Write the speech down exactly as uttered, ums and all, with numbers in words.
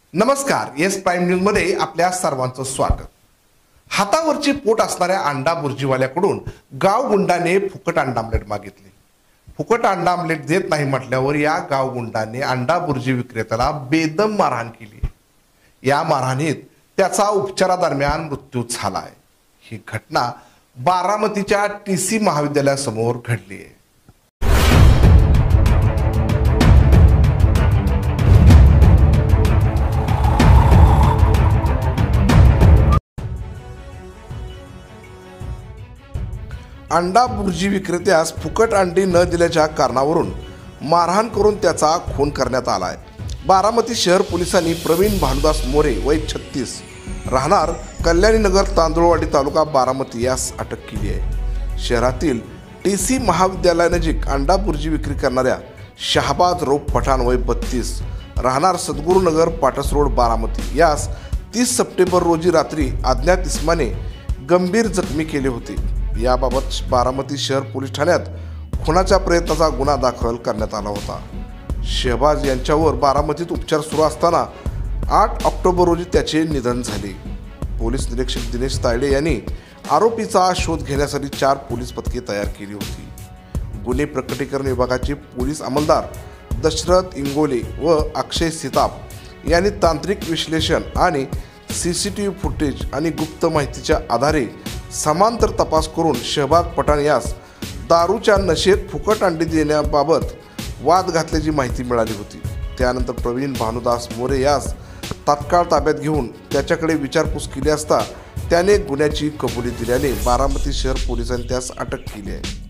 नमस्कार, yes prime news मध्ये आपल्या सर्वांचं स्वागत। हातावरची पोट असणाऱ्या अंडा बुर्जीवाल्याकडून गाव गुंडाने फुकट अंडा आमलेट मागितले। फुकट अंडा आमलेट देत नाही म्हटल्यावर या गाव गुंडाने अंडा बुर्जी विक्रेत्याला बेदम मारहाण केली। या मारहाणीत त्याचा उपचारादरम्यान मृत्यू झालाय। ही घटना बारामतीच्या टीसी महाविद्यालयासमोर घडली आहे। अंडा बुर्जी विक्रेत्यास फुकट अंडी न दिल्याच्या कारणावरून मारहाण करून त्याचा खून करण्यात आला आहे। बारामती शहर पोलिसांनी प्रवीण भानुदास मोरे वय छत्तीस राहणार कल्याणी नगर तांदुळवाडी तालुका बारामती यास अटक केली आहे। शहरातील टीसी महाविद्यालयानजीक अंडा बुर्जी विक्री करणाऱ्या शहाबाज रौफ पठाण वय बत्तीस राहणार सद्गुरुनगर पाटस रोड बारामती यास तीस सप्टेंबर रोजी रात्री अज्ञात इसमाने गंभीर जखमी केले होते। याबाबत बारामती शहर पोलीस ठाण्यात खुनाच्या प्रयत्नाचा गुन्हा दाखल करण्यात आला होता। शहबाज यांच्यावर बारामतीत उपचार सुरू असताना आठ ऑक्टोबर रोजी त्याचे निधन झाले। पोलीस निरीक्षक दिनेश तायडे यांनी आरोपीचा शोध घेण्यासाठी चार पोलीस पथके तयार केली होती। गुन्हे प्रकटीकरण विभागाचे पोलीस अंमलदार दशरथ इंगोले व अक्षय सिताप यांनी तांत्रिक विश्लेषण आणि सीसीटीव्ही फुटेज आणि गुप्त माहितीच्या आधारे समांतर तपास करून शहबाज पठाण यास दारूच्या नशेत फुकट अंडी देण्याबाबत वाद घातल्याची माहिती मिळाली होती। त्यानंतर प्रवीण भानुदास मोरे यास तात्काळ ताब्यात घेऊन त्याच्याकडे विचारपूस केली असता त्याने गुन्ह्याची कबुली दिल्याने बारामती शहर पोलिसांनी त्यास अटक केली आहे।